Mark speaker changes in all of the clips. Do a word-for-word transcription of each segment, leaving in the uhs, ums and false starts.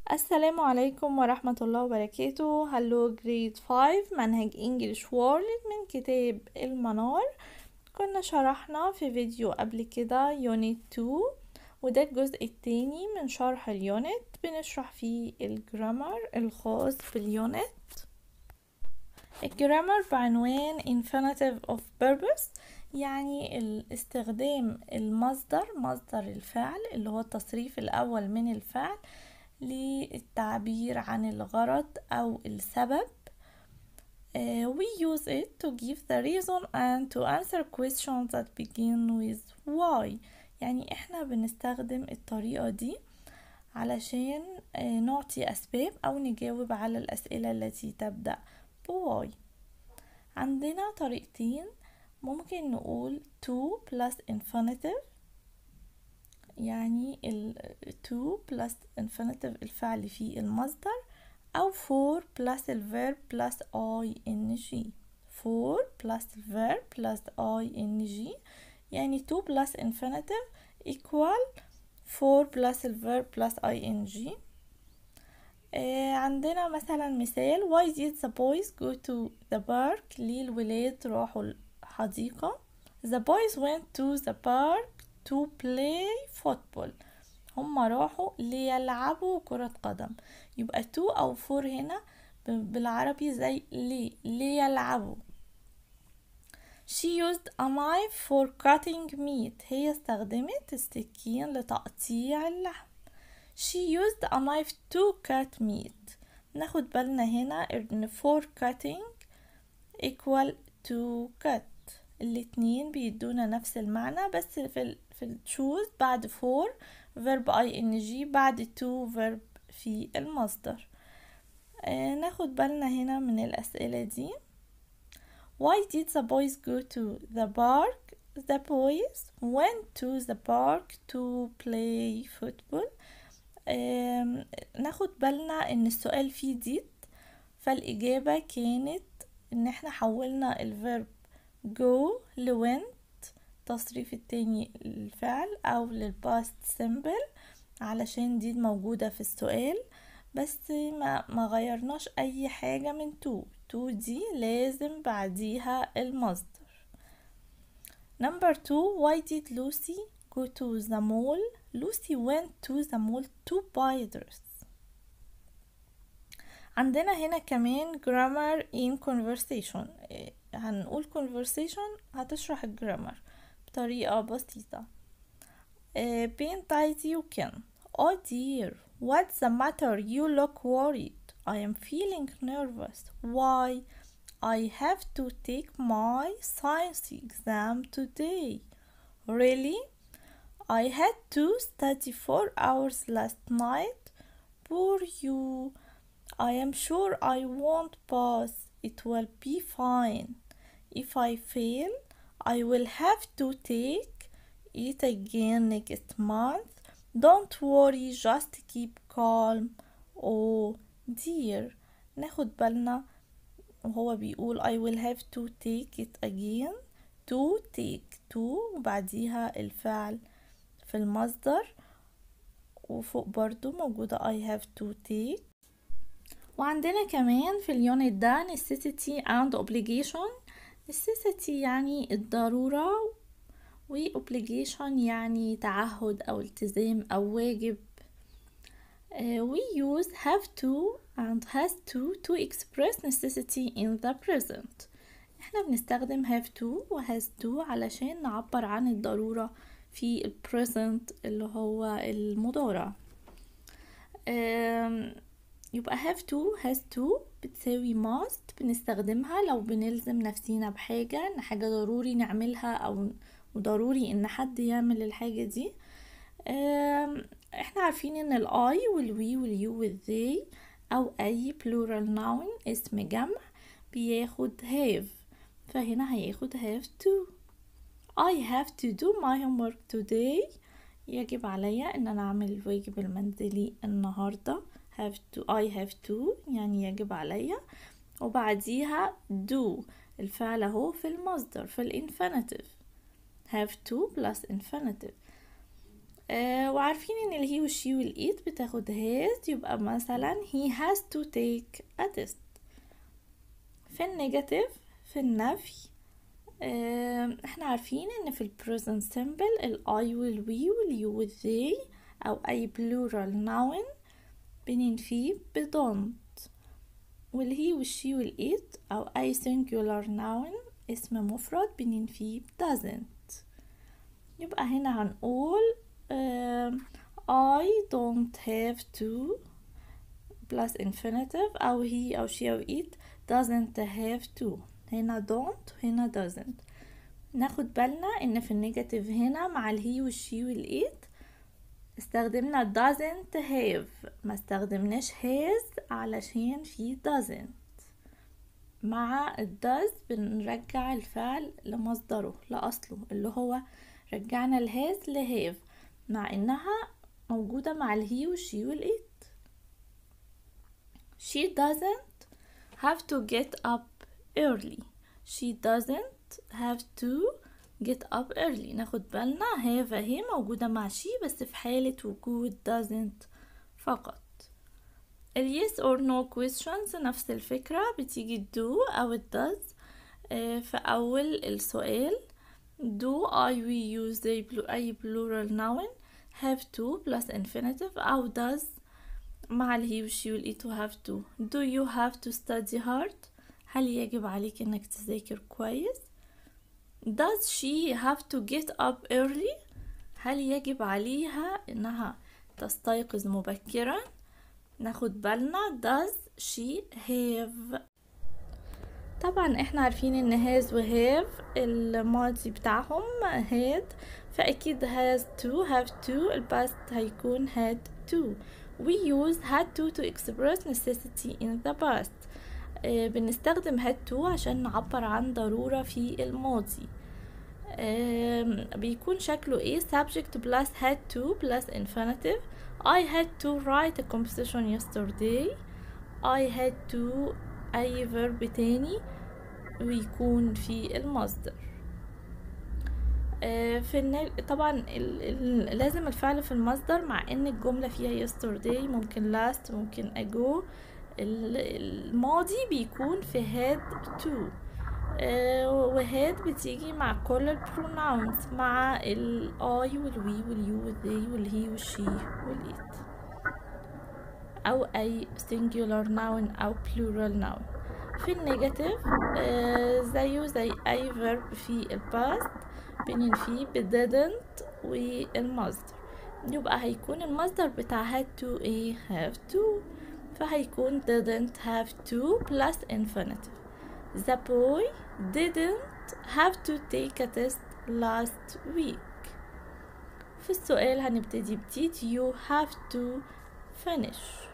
Speaker 1: السلام عليكم ورحمة الله وبركاته. هلو جريد فايف منهج انجليش وورلد من كتاب المنار. كنا شرحنا في فيديو قبل كده يونت تو، وده الجزء التاني من شرح اليونت. بنشرح فيه الجرامر الخاص باليونت. الجرامر بعنوان infinitive of purpose، يعني الاستخدام المصدر مصدر الفعل اللي هو التصريف الأول من الفعل للتعبير عن الغرض أو السبب. uh, we use it to give the reason and to answer questions that begin with why. يعني احنا بنستخدم الطريقة دي علشان uh, نعطي أسباب أو نجاوب على الأسئلة التي تبدأ بواي. عندنا طريقتين، ممكن نقول to plus infinitive، يعني ال to plus infinitive الفعل في المصدر، أو for plus الverb plus ing. for plus الverb plus ing يعني to plus infinitive equal for plus الverb plus ing. آه عندنا مثلا مثال why did the boys go to the park؟ ليه الولاد راحوا الحديقة؟ the boys went to the park to play football. هما راحوا ليلعبوا كرة قدم. يبقى to أو for هنا بالعربي زي ليه ليلعبوا. she used a knife for cutting meat. هي استخدمت السكين لتقطيع اللحم. she used a knife to cut meat. ناخد بالنا هنا ان for cutting equal to cut، الاتنين بيدونا نفس المعنى، بس في ال في ال choose بعد for verb ing بعد to verb في المصدر. آه ناخد بالنا هنا من الأسئلة دي. why did the boys go to the park؟ the boys went to the park to play football. آه ناخد بالنا ان السؤال فيه did، فالإجابة كانت ان احنا حولنا الverb go لwent تصريف التاني الفعل او للباست سيمبل علشان دي موجودة في السؤال، بس ما, ما غيرناش اي حاجة من تو تو دي لازم بعديها المصدر. number two why did Lucy go to the mall؟ Lucy went to the mall to buy dress. عندنا هنا كمان grammar in conversation. هنقول conversation هتشرح الجرامر بطريقة بسيطة. بين تايزي وكن oh dear what's the matter you look worried I am feeling nervous why I have to take my science exam today really I had to study four hours last night poor you I am sure I won't pass it will be fine if I fail I will have to take it again next month don't worry just keep calm oh dear. ناخد بالنا وهو بيقول I will have to take it again to take to وبعديها الفعل في المصدر، وفوق برضو موجودة I have to take. وعندنا كمان في اليونت ده necessity and obligation. necessity يعني الضرورة، و obligation يعني تعهد أو التزام أو واجب. uh, we use have to and has to to express necessity in the present. احنا بنستخدم have to و has to علشان نعبر عن الضرورة في ال present اللي هو المضارع. um, يبقى have to has to بتساوي must، بنستخدمها لو بنلزم نفسينا بحاجة، ان حاجة ضروري نعملها او ضروري ان حد يعمل الحاجة دي. احنا عارفين ان ال I وال we وال you وال they او اي plural noun اسم جمع بياخد have، فهنا هياخد have to. I have to do my homework today. يجب علي ان انا اعمل الواجب المنزلي النهاردة. have to I have to يعني يجب علي، وبعديها do الفعل اهو في المصدر في الانفينيتيف have to plus infinitive. آه وعارفين ان الهي والشي والإيت بتاخد has، يبقى مثلا he has to take a test. في النيجاتيف في النفي آه احنا عارفين ان في البريزنت سيمبل الاي والوي واليو والذي او اي بلورال ناون بننفيه بدونت، والهي والشي والإيت او اي singular noun اسم مفرد بننفيه doesn't. يبقى هنا هنقول uh, I don't have to plus infinitive او he او she او it doesn't have to. هنا don't هنا doesn't. ناخد بالنا ان في النيجاتيف هنا مع الهي والشي والإيت استخدمنا doesn't have، ما استخدمناش has علشان في doesn't. مع does بنرجع الفعل لمصدره لأصله اللي هو رجعنا الهاز لهاف مع انها موجودة مع الهي والشي والإيت. She doesn't have to get up early. She doesn't have to get up early. ناخد بالنا have اهي موجودة مع she بس في حالة وجود doesn't فقط. ال yes or no questions نفس الفكرة، بتيجي do أو it does في أول السؤال. do I we use أي plural noun have to plus infinitive أو does مع الهي والشي والإيت و have to. do you have to study hard؟ هل يجب عليك إنك تذاكر كويس؟ does she have to get up early؟ هل يجب عليها إنها تستيقظ مبكرا؟ ناخد بالنا does she have. طبعا احنا عارفين ان has و have الماضي بتاعهم had، فاكيد has to have to الباست هيكون had to. we use had to to express necessity in the past. آه بنستخدم had to عشان نعبر عن ضرورة في الماضي. آه بيكون شكله ايه؟ subject plus had to plus infinitive. I had to write a composition yesterday. I had to أي verb تاني ويكون في المصدر. آه في النل... طبعا ال... ال... لازم الفعل في المصدر مع ان الجملة فيها yesterday ممكن last ممكن ago. الماضي بيكون في had to. آه وهاد بتيجي مع كل البروناونز مع ال I والوي واليو والذي والهي والشي والإيت أو أي singular noun أو plural noun. في النيجاتيف آه زيه زي أي verb في الباست بننفيه ب didn't والمصدر. يبقى هيكون المصدر بتاع had to ايه؟ have to، فهيكون didn't have to plus infinitive. The boy didn't have to take a test last week. في السؤال هنبتدي ب did you have to finish.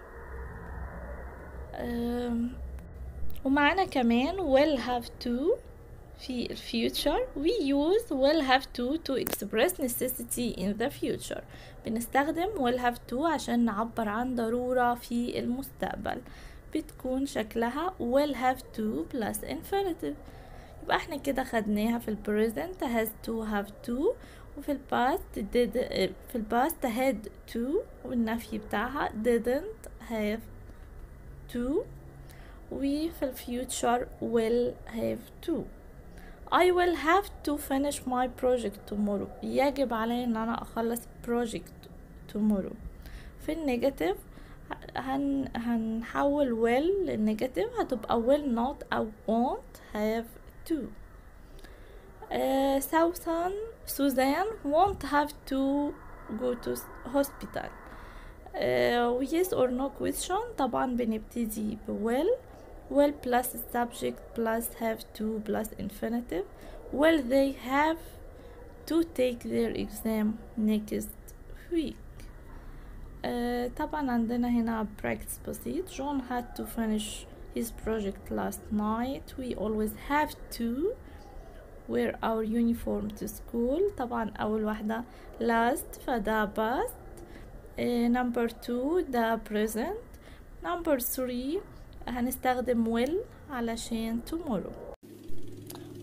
Speaker 1: أم ومعنا كمان will have to في ال future. we use will have to to express necessity in the future. بنستخدم will have to عشان نعبر عن ضرورة في المستقبل، بتكون شكلها will have to plus infinitive. يبقى احنا كده خدناها في ال present has to have to، وفي ال past did في ال past had to والنفي بتاعها didn't have to، وفي ال future will have to. I will have to finish my project tomorrow. يجب علي ان انا اخلص project tomorrow. في النيجاتيف هن هنحول will للنيجاتيف هتبقى will not أو won't have to. uh, Susan Suzanne won't have to go to hospital. uh, yes or no question طبعا بنبتدي ب will. will plus subject plus have to plus infinitive. will they have to take their exam next week. Uh, طبعا عندنا هنا practice بسيط. John had to finish his project last night. We always have to wear our uniform to school. طبعا أول واحدة last فده past. uh, number two ده present. number three هنستخدم will علشان tomorrow.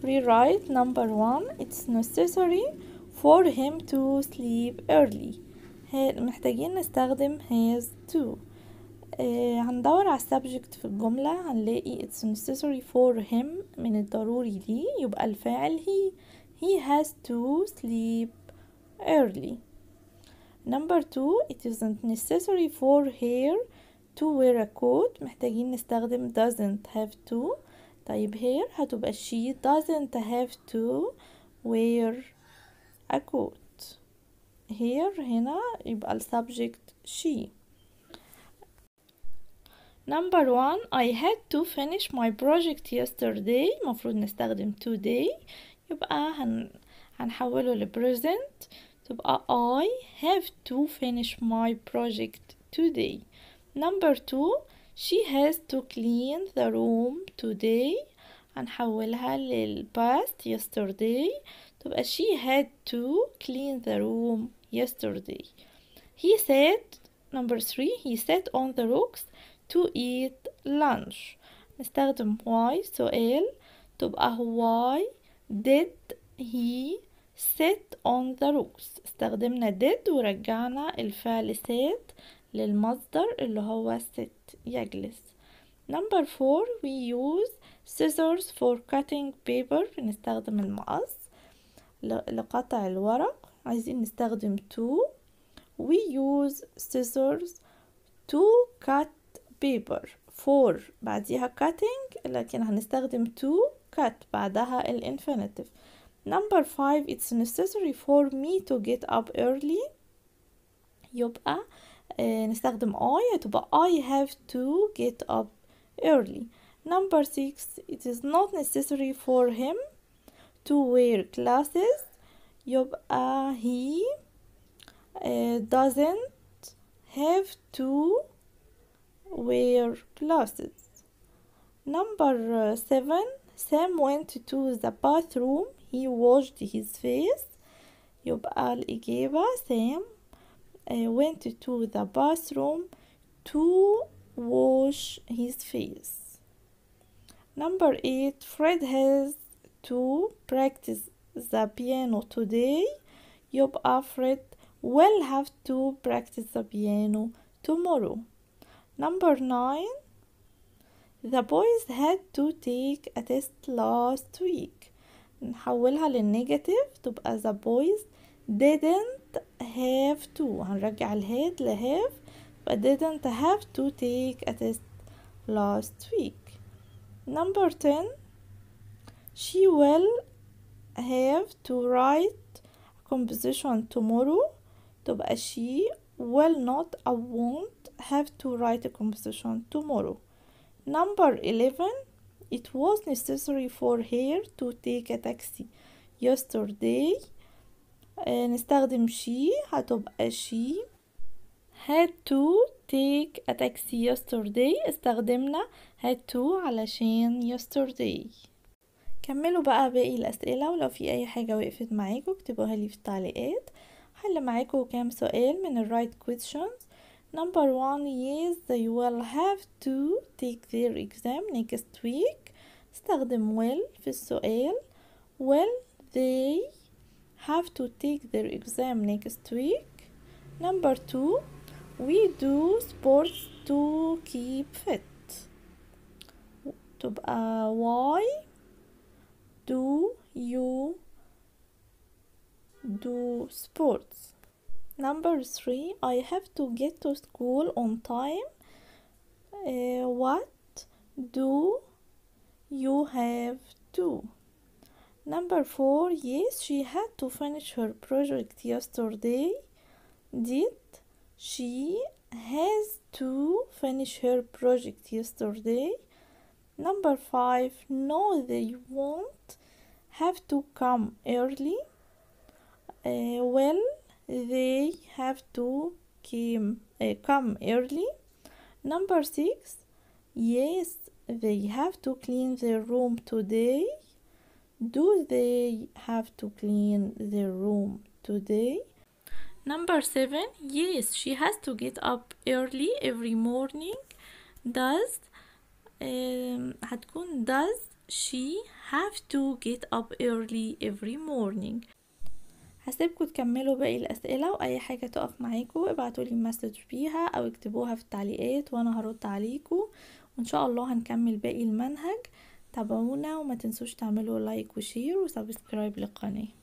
Speaker 1: Rewrite number one. It's necessary for him to sleep early. محتاجين نستخدم has to. آه هندور على subject في الجملة، هنلاقي it's necessary for him، من الضروري ليه، يبقى الفاعل he. he has to sleep early. number two, it isn't necessary for her to wear a coat. محتاجين نستخدم doesn't have to. طيب here هتبقى she doesn't have to wear a coat. here هنا يبقى ال subject she. number one, I had to finish my project yesterday. مفروض نستخدم today، يبقى هن... هنحوله ل present، تبقى I have to finish my project today. number two, she has to clean the room today. هنحولها لل past yesterday، تبقى she had to clean the room yesterday. he said number three, he sat on the rocks to eat lunch. نستخدم why سؤال، تبقى why did he sit on the rocks. استخدمنا did ورجعنا الفعل sat للمصدر اللي هو sit يجلس. number four, we use scissors for cutting paper. نستخدم المقص لقطع الورق، عايزين نستخدم to. we use scissors to cut paper. for بعديها cutting، لكن هنستخدم to cut بعدها الانفينيتيف. number five, it's necessary for me to get up early. يبقى آه نستخدم I، تبقى I have to get up early. number six, it is not necessary for him to wear glasses. يبقى he uh, doesn't have to wear glasses. number seven, Sam went to the bathroom. he washed his face. يبقى الإجابة Sam uh, went to the bathroom to wash his face. number eight, Fred has to practice the piano today. يبقى Fred will have to practice the piano tomorrow. number nine, the boys had to take a test last week. نحولها للنيجاتيف، تبقى the boys didn't have to. هنرجع الهاد لهاف، but didn't have to take a test last week. number ten, she will have to write composition tomorrow. تبقى she will not or won't have to write a composition tomorrow. number eleven, it was necessary for her to take a taxi yesterday. آه نستخدم she، هتبقى she had to take a taxi yesterday. استخدمنا had to علشان yesterday. كملوا بقى باقي الأسئلة، ولو في أي حاجة وقفت معاكم اكتبوها لي في التعليقات. حل معاكم كام سؤال من ال right questions. number one, yes they will have to take their exam next week. استخدم will في السؤال. will they have to take their exam next week. number two, we do sports to keep fit. تبقى why do you do sports. number three, I have to get to school on time. uh, what do you have to. number four, yes she had to finish her project yesterday. did she has to finish her project yesterday. number five, no they won't have to come early. uh, well they have to came, uh, come early. number six, yes they have to clean their room today. do they have to clean their room today. number seven, yes she has to get up early every morning. does um, هتكون does she have to get up early every morning. هسيبكم تكملوا باقي الأسئلة، وأي حاجة تقف معاكم ابعتولي مسج بيها أو اكتبوها في التعليقات وأنا هرد عليكم، وإن شاء الله هنكمل باقي المنهج. تابعونا وما تنسوش تعملوا لايك وشير وسبسكرايب للقناة.